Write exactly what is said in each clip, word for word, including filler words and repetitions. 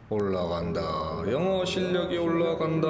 올라간다. 영어 실력이 올라간다.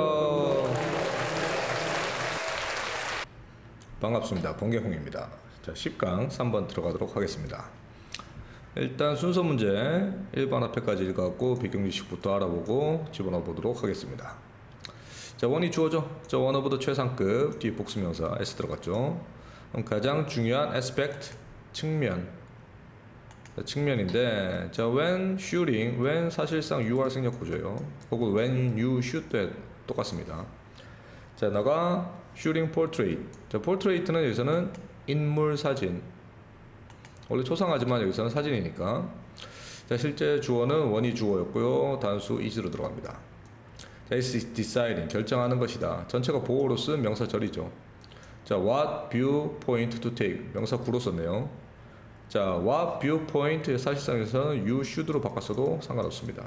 반갑습니다. 번개홍입니다. 자, 십 강 삼 번 들어가도록 하겠습니다. 일단 순서 문제 일 번 앞에까지 읽어갖고 배경지식부터 알아보고 집어넣어 보도록 하겠습니다. 자, 원이 주어져. 자, 원어보다 최상급, 뒤에 복수명사 S 들어갔죠. 그럼 가장 중요한 aspect, 측면. 자, 측면인데, 자, when shooting, when 사실상 유알 생략 구조예요. 혹은 when you shoot 때 똑같습니다. 자, 나가 shooting portrait. 자, portrait는 여기서는 인물 사진. 원래 초상하지만 여기서는 사진이니까. 자, 실제 주어는 원이 주어였고요. 단수 is로 들어갑니다. 자, is deciding, 결정하는 것이다. 전체가 보호로 쓴 명사절이죠. 자, what viewpoint to take, 명사 구로 썼네요. 자, what viewpoint 사실상에서는 you should로 바꿨어도 상관없습니다.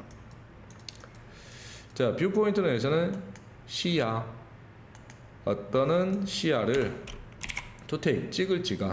자, viewpoint는 여기서는 시야, 어떠는 시야를 to take, 찍을지가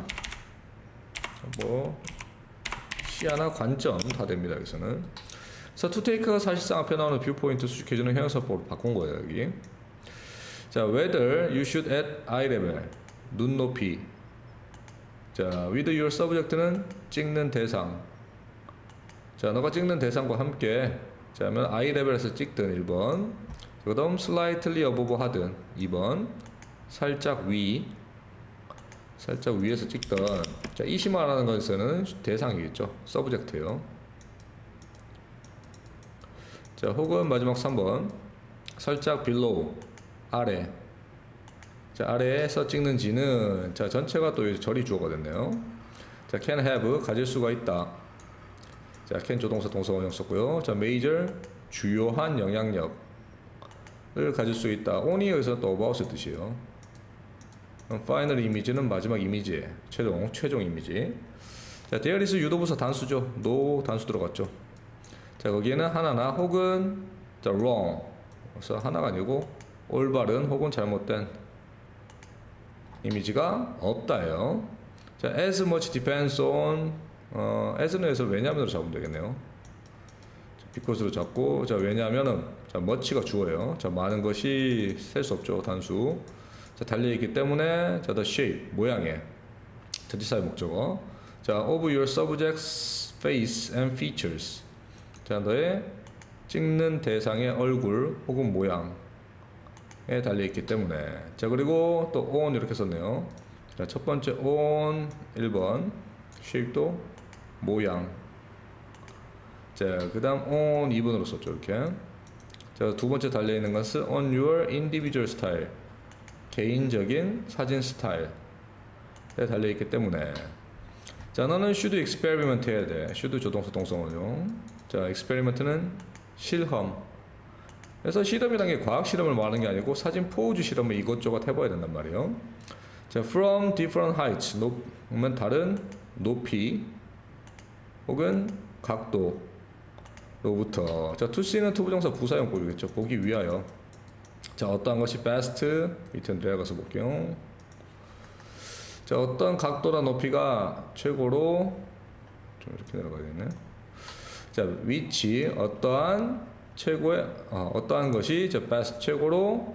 뭐 시야나 관점 다 됩니다. 여기서는. 그래서 to take가 사실상 앞에 나오는 viewpoint 수식해주는 형용사법으로 바꾼 거예요. 여기. 자, whether you should at eye level, 눈높이. 자, with your subject는 찍는 대상. 자, 너가 찍는 대상과 함께, 자, 하면 eye level에서 찍든 일 번, 그 다음 slightly above 하든 이 번, 살짝 위, 살짝 위에서 찍던. 자, 이시 말하는 것에서는 대상이겠죠. subject예요. 자, 혹은 마지막 삼 번, 살짝 below, 아래. 자, 아래에서 찍는지는, 자, 전체가 또 절이 주어가 됐네요. 자, can have, 가질 수가 있다. 자, can 조동사 동사원형 썼고요. 자, major, 주요한 영향력을 가질 수 있다. on이 여기서 또 about의 뜻이에요. final image는 마지막 이미지, 최종, 최종 이미지. 자, there is 유도부사 단수죠. no 단수 들어갔죠. 자, 거기에는 하나나 혹은 자, wrong, 그래서 하나가 아니고 올바른 혹은 잘못된 이미지가 없다예요. 자, as much depends on, 어, as는 해서 왜냐면으로 잡으면 되겠네요. 자, because로 잡고, 자, 왜냐면은, 자, much가 주어예요. 자, 많은 것이 셀 수 없죠. 단수. 자, 달려있기 때문에, 자, the shape, 모양의 전치사의 목적어. 자, of your subject's face and features. 자, 너의 찍는 대상의 얼굴 혹은 모양에 달려있기 때문에. 자, 그리고 또 on 이렇게 썼네요. 자, 첫 번째 on 일 번, shape도 모양. 자, 그 다음 on 이 번으로 썼죠. 이렇게. 자, 두 번째 달려있는 것은 on your individual style, 개인적인 사진 스타일에 달려있기 때문에. 자, 너는 should experiment 해야 돼. should 조동사 동사원용. 자, experiment는 실험. 그래서 실험이라는 게 과학 실험을 말하는 게 아니고 사진 포즈 실험을 이것저것 해봐야 된단 말이에요. 자, from different heights, 높으면 다른 높이 혹은 각도로부터. 자, to see는 투부정사 부사용법이겠죠. 보기 위하여. 자, 어떠한 것이 best, 밑에 내려가서 볼게요. 자, 어떤 각도나 높이가 최고로, 좀 이렇게 내려가야겠네. 자, 위치, 어떠한 최고의, 어, 어떠한 것이 저 best, 최고로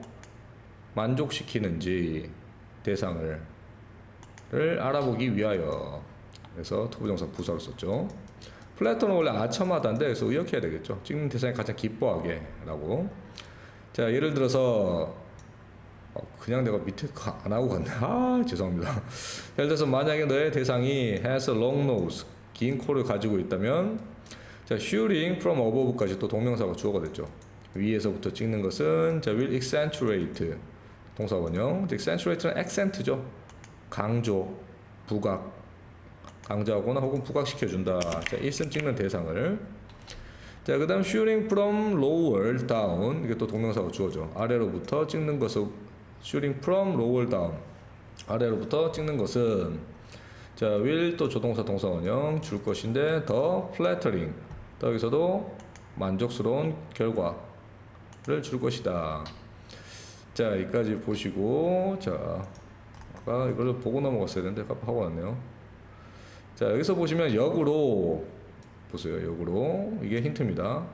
만족시키는지 대상을 를 알아보기 위하여. 그래서 투부정사 부사로 썼죠. 플래톤은 원래 아첨하다인데, 그래서 의역해야 되겠죠. 찍는 대상이 가장 기뻐하게 라고. 자, 예를 들어서 어, 그냥 내가 밑에 안 하고 갔네. 아, 죄송합니다. 예를 들어서 만약에 너의 대상이 has a long nose, 긴 코를 가지고 있다면, 자, shooting from above까지 또 동명사가 주어가 됐죠. 위에서부터 찍는 것은 자, will accentuate 동사원형. accentuate는 accent죠. 강조, 부각, 강조하거나 혹은 부각시켜준다. 자, it은 찍는 대상을. 자, 그 다음 shooting from lower down, 이게 또 동명사가 주어져. 아래로부터 찍는 것을 shooting from lower down, 아래로부터 찍는 것은 자, will 또 조동사 동사원형 줄 것인데 더 flattering, 또 여기서도 만족스러운 결과를 줄 것이다. 자, 여기까지 보시고, 자, 아까 이걸 보고 넘어갔어야 되는데 깜빡하고 왔네요. 자, 여기서 보시면 역으로 보세요. 역으로 이게 힌트입니다.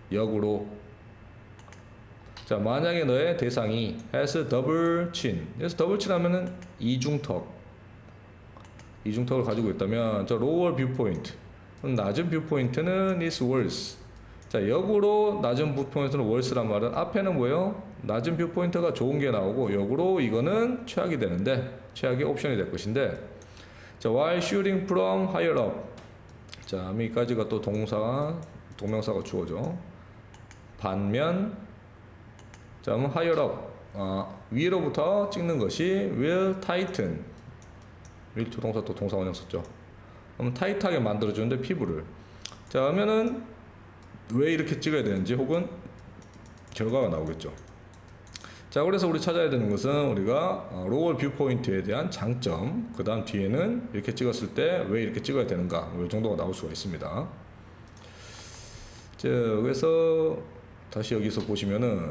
역으로. 자, 만약에 너의 대상이 has double chin. 그래서 double chin 하면은 이중턱. 이중턱을 가지고 있다면 저 lower viewpoint. 낮은 뷰포인트는 is worse. 자, 역으로 낮은 뷰포인트는 worse란 말은 앞에는 뭐예요? 낮은 뷰포인트가 좋은 게 나오고 역으로 이거는 최악이 되는데 최악의 옵션이 될 것인데 자, while shooting from higher up. 자, 여기까지가 또 동사가 동명사가 주어져. 반면 자, 그럼 higher up. 아, 위로부터 찍는 것이 will tighten. will 조동사 또 동사 원형 썼죠. 그럼 타이트하게 만들어주는데 피부를. 자, 그러면은 왜 이렇게 찍어야 되는지 혹은 결과가 나오겠죠. 자, 그래서 우리 찾아야 되는 것은 우리가 로월 뷰 포인트에 대한 장점, 그 다음 뒤에는 이렇게 찍었을 때 왜 이렇게 찍어야 되는가, 이 정도가 나올 수가 있습니다. 자, 그래서 다시 여기서 보시면은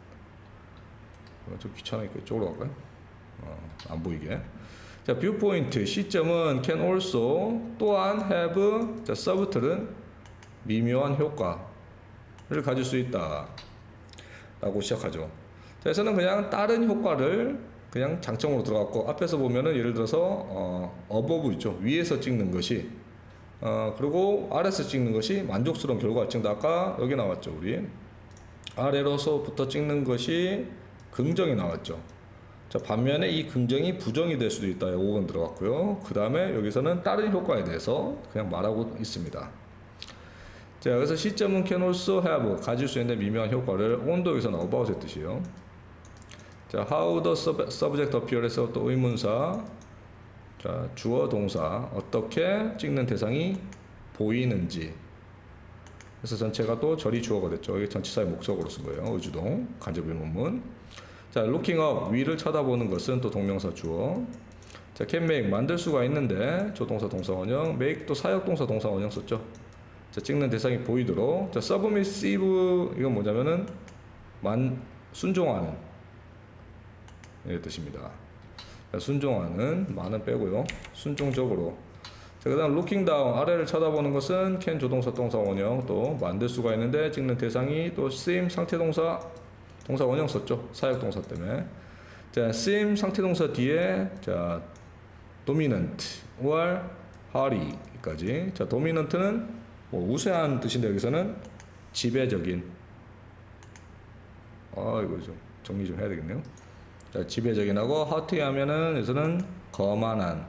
좀 귀찮으니까 이쪽으로 갈까요? 어, 안 보이게. 자, 뷰포인트 시점은 can also 또한 have 자, subtle은 미묘한 효과를 가질 수 있다 라고 시작하죠. 자, 여기서는 그냥 다른 효과를 그냥 장점으로 들어갔고 앞에서 보면은 예를 들어서 어, above 있죠. 위에서 찍는 것이 어, 그리고 아래에서 찍는 것이 만족스러운 결과를 찍는다. 아까 여기 나왔죠. 우리 아래로서부터 찍는 것이 긍정이 나왔죠. 자, 반면에 이 긍정이 부정이 될 수도 있다. 오 번 들어갔고요. 그 다음에 여기서는 다른 효과에 대해서 그냥 말하고 있습니다. 자, 그래서 시점은 can also have 가질 수 있는 미묘한 효과를 on도 여기서는 about의 뜻이에요. 자, how the subject appear에서 또 의문사. 자, 주어 동사 어떻게 찍는 대상이 보이는지. 그래서 전체가 또 절이 주어가 됐죠. 이게 전치사의 목적으로 쓴 거예요. 의주동 간접 의문문. 자, looking up 위를 쳐다보는 것은 또 동명사 주어. 자, can make 만들 수가 있는데 조동사 동사 원형, make 또 사역 동사 동사 원형 썼죠. 자, 찍는 대상이 보이도록. 자, submissive 이건 뭐냐면은 만 순종하는 이 뜻입니다. 자, 순종하는 많은 빼고요. 순종적으로. 자, 그다음 looking down 아래를 쳐다보는 것은 can 조동사 동사 원형 또 만들 수가 있는데 찍는 대상이 또 seem 상태 동사 동사 원형 썼죠. 사역 동사 때문에. 자, seem 상태 동사 뒤에 자, dominant or haughty까지. 자, dominant는 뭐 우세한 뜻인데 여기서는 지배적인. 아, 이거 좀 정리 좀 해야 되겠네요. 자, 지배적인하고 haughty 하면은 여기서는 거만한.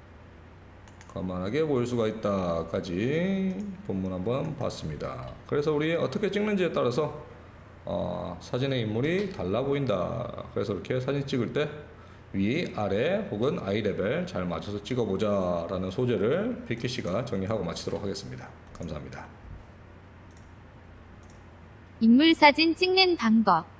거만하게 보일 수가 있다까지 본문 한번 봤습니다. 그래서 우리 어떻게 찍는지에 따라서 어, 사진의 인물이 달라 보인다. 그래서 이렇게 사진 찍을 때 위, 아래 혹은 아이 레벨 잘 맞춰서 찍어보자 라는 소재를 비키 씨가 정리하고 마치도록 하겠습니다. 감사합니다. 인물 사진 찍는 방법.